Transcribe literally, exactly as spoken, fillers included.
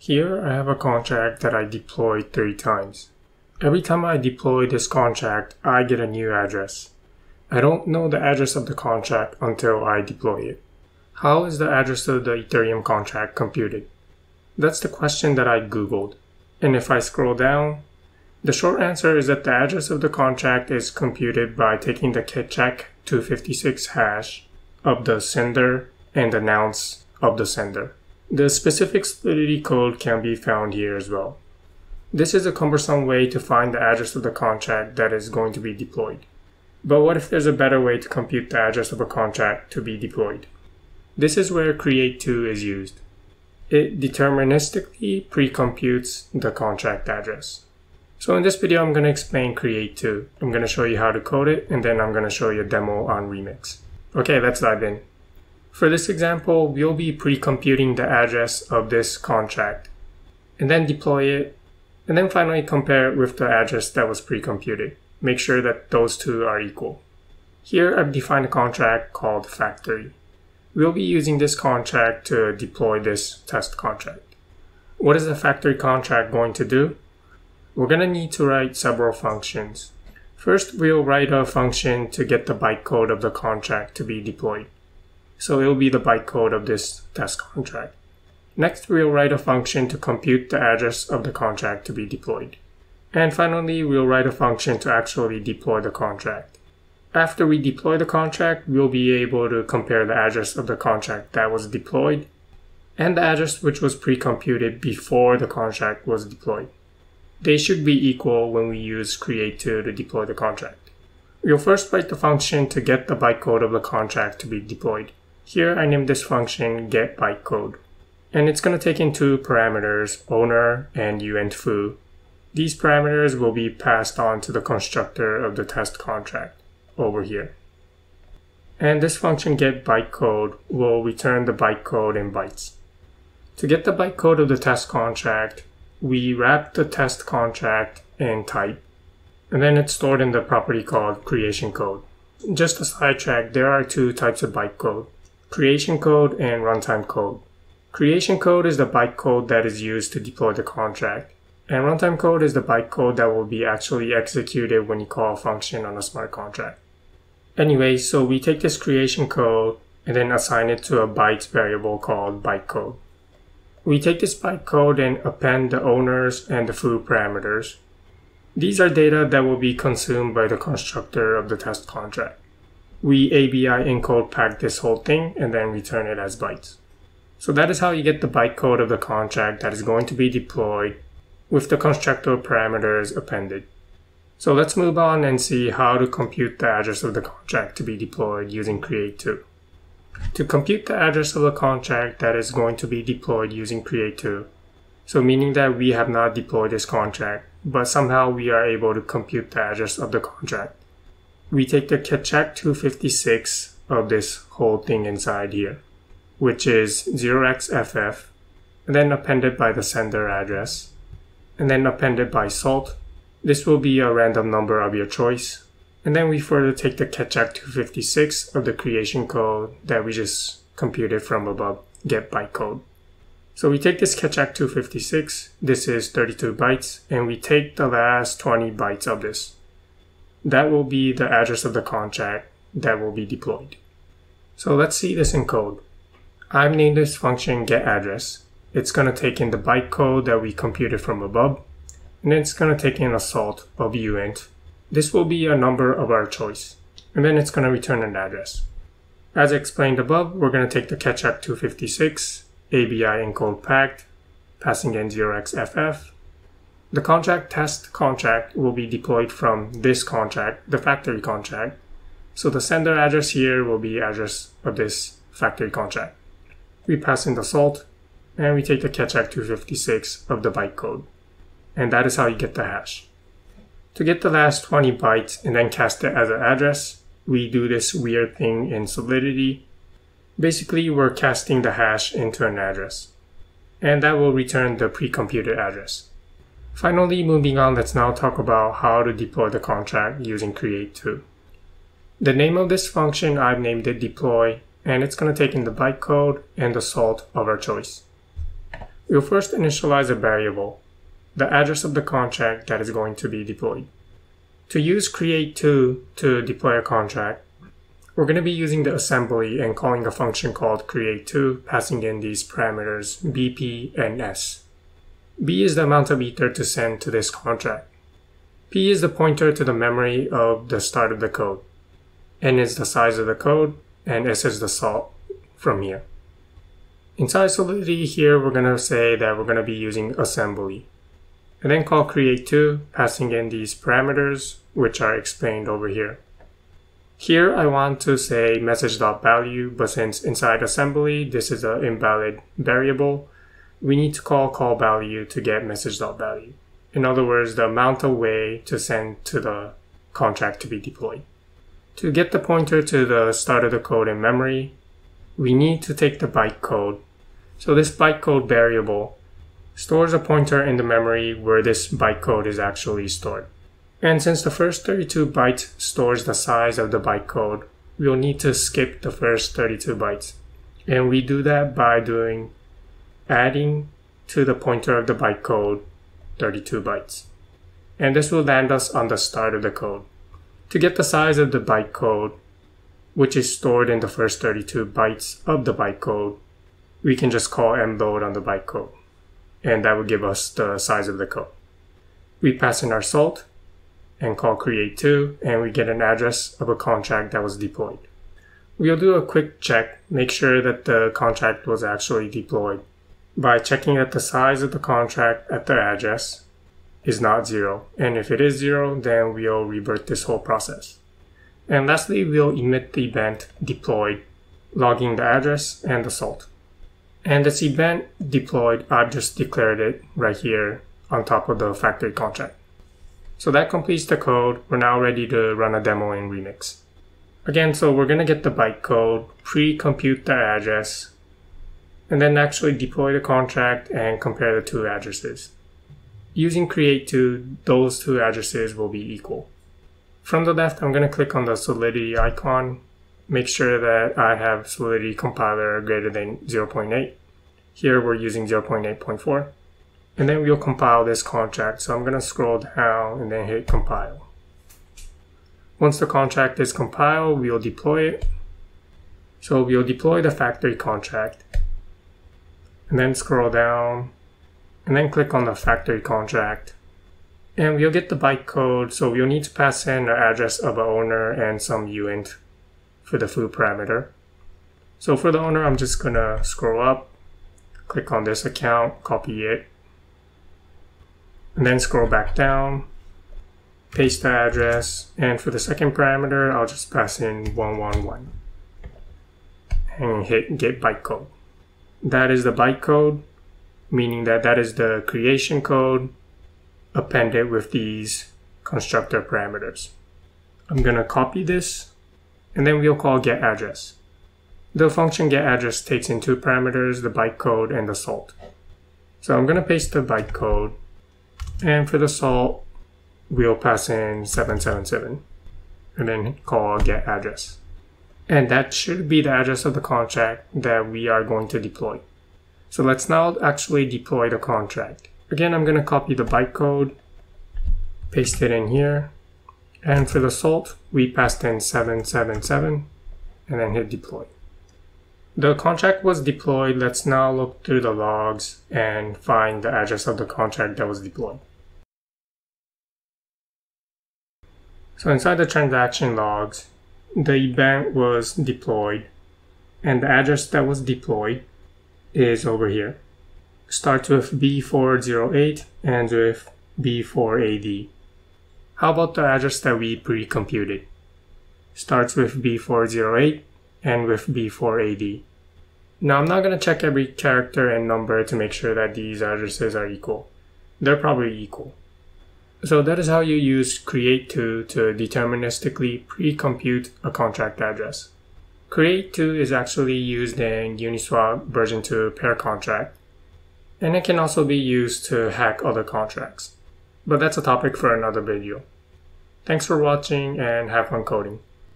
Here I have a contract that I deployed three times. Every time I deploy this contract, I get a new address. I don't know the address of the contract until I deploy it. How is the address of the Ethereum contract computed? That's the question that I Googled. And if I scroll down, the short answer is that the address of the contract is computed by taking the Kecheck two fifty-six hash of the sender and the nonce of the sender. The specific Solidity code can be found here as well. This is a cumbersome way to find the address of the contract that is going to be deployed. But what if there's a better way to compute the address of a contract to be deployed? This is where Create two is used. It deterministically pre-computes the contract address. So in this video, I'm going to explain Create two. I'm going to show you how to code it, and then I'm going to show you a demo on Remix. Okay, let's dive in. For this example, we'll be pre-computing the address of this contract, and then deploy it, and then finally compare it with the address that was pre-computed. Make sure that those two are equal. Here, I've defined a contract called factory. We'll be using this contract to deploy this test contract. What is the factory contract going to do? We're going to need to write several functions. First, we'll write a function to get the bytecode of the contract to be deployed. So it will be the bytecode of this test contract. Next, we'll write a function to compute the address of the contract to be deployed. And finally, we'll write a function to actually deploy the contract. After we deploy the contract, we'll be able to compare the address of the contract that was deployed and the address which was pre-computed before the contract was deployed. They should be equal when we use Create two to deploy the contract. We'll first write the function to get the bytecode of the contract to be deployed. Here I named this function getBytecode, and it's going to take in two parameters, owner and uint_foo. These parameters will be passed on to the constructor of the test contract over here. And this function getBytecode will return the bytecode in bytes. To get the bytecode of the test contract, we wrap the test contract in type, and then it's stored in the property called creation code. Just a sidetrack, there are two types of bytecode, creation code and runtime code. Creation code is the bytecode that is used to deploy the contract, and runtime code is the bytecode that will be actually executed when you call a function on a smart contract. Anyway, so we take this creation code and then assign it to a bytes variable called bytecode. We take this bytecode and append the owners and the foo parameters. These are data that will be consumed by the constructor of the test contract. We A B I encode pack this whole thing and then return it as bytes. So that is how you get the bytecode of the contract that is going to be deployed with the constructor parameters appended. So let's move on and see how to compute the address of the contract to be deployed using Create two. To compute the address of the contract that is going to be deployed using Create two, so meaning that we have not deployed this contract, but somehow we are able to compute the address of the contract, we take the Kecheck two fifty-six of this whole thing inside here, which is zero x f f, and then appended by the sender address, and then appended by salt. This will be a random number of your choice. And then we further take the Kecheck two fifty-six of the creation code that we just computed from above, getBytecode. So we take this Kecheck two fifty-six, this is thirty-two bytes, and we take the last twenty bytes of this. That will be the address of the contract that will be deployed. So let's see this in code. I've named this function getAddress. It's going to take in the bytecode that we computed from above, and then it's going to take in a salt of uint. This will be a number of our choice, and then it's going to return an address. As I explained above, we're going to take the Kecheck two fifty-six, A B I encode packed, passing in zero x f f. The contract test contract will be deployed from this contract, the factory contract. So the sender address here will be address of this factory contract. We pass in the salt, and we take the Kecheck two fifty-six of the bytecode. And that is how you get the hash. To get the last twenty bytes and then cast it as an address, we do this weird thing in Solidity. Basically, we're casting the hash into an address, and that will return the pre-computed address. Finally, moving on, let's now talk about how to deploy the contract using Create two. The name of this function, I've named it deploy, and it's going to take in the bytecode and the salt of our choice. We'll first initialize a variable, the address of the contract that is going to be deployed. To use create two to deploy a contract, we're going to be using the assembly and calling a function called create two, passing in these parameters B P and S. B is the amount of ether to send to this contract. P is the pointer to the memory of the start of the code. N is the size of the code, and S is the salt from here. Inside Solidity here, we're going to say that we're going to be using assembly. And then call create two, passing in these parameters, which are explained over here. Here I want to say message.value, but since inside assembly this is an invalid variable, we need to call callValue to get message.value. In other words, the amount of way to send to the contract to be deployed. To get the pointer to the start of the code in memory, we need to take the bytecode. So this bytecode variable stores a pointer in the memory where this bytecode is actually stored. And since the first thirty-two bytes stores the size of the bytecode, we'll need to skip the first thirty-two bytes. And we do that by doing adding to the pointer of the bytecode thirty-two bytes. And this will land us on the start of the code. To get the size of the bytecode, which is stored in the first thirty-two bytes of the bytecode, we can just call mload on the bytecode. And that will give us the size of the code. We pass in our salt and call create two, and we get an address of a contract that was deployed. We'll do a quick check, make sure that the contract was actually deployed by checking that the size of the contract at the address is not zero. And if it is zero, then we'll revert this whole process. And lastly, we'll emit the event deployed, logging the address and the salt. And this event deployed, I've just declared it right here on top of the factory contract. So that completes the code. We're now ready to run a demo in Remix. Again, so we're going to get the bytecode, pre-compute the address, and then actually deploy the contract and compare the two addresses. Using create two, those two addresses will be equal. From the left, I'm going to click on the Solidity icon, make sure that I have Solidity compiler greater than zero point eight. Here we're using zero point eight point four. And then we'll compile this contract. So I'm going to scroll down and then hit compile. Once the contract is compiled, we'll deploy it. So we'll deploy the factory contract. And then scroll down. And then click on the factory contract. And we'll get the bytecode. So we'll need to pass in the address of the owner and some uint for the foo parameter. So for the owner, I'm just going to scroll up, click on this account, copy it. And then scroll back down, paste the address, and for the second parameter, I'll just pass in one one one and hit get bytecode. That is the bytecode, meaning that that is the creation code appended with these constructor parameters. I'm going to copy this, and then we'll call getAddress. The function getAddress takes in two parameters, the bytecode and the salt. So I'm going to paste the bytecode. And for the salt, we'll pass in seven seven seven and then call getAddress. And that should be the address of the contract that we are going to deploy. So let's now actually deploy the contract. Again, I'm going to copy the bytecode, paste it in here. And for the salt, we passed in seven seven seven and then hit deploy. The contract was deployed. Let's now look through the logs and find the address of the contract that was deployed. So inside the transaction logs, the event was deployed, and the address that was deployed is over here. Starts with B four zero eight, ends with B four A D. How about the address that we pre-computed? Starts with B four zero eight, and with B four A D. Now I'm not going to check every character and number to make sure that these addresses are equal. They're probably equal. So that is how you use create two to deterministically pre-compute a contract address. create two is actually used in Uniswap version two pair contract, and it can also be used to hack other contracts. But that's a topic for another video. Thanks for watching and have fun coding.